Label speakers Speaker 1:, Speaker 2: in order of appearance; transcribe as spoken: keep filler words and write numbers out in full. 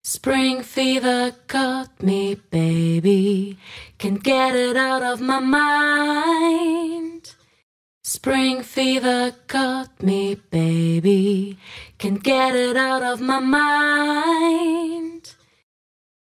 Speaker 1: Spring fever caught me, baby. Can't get it out of my mind. Spring fever caught me, baby. Can't get it out of my mind.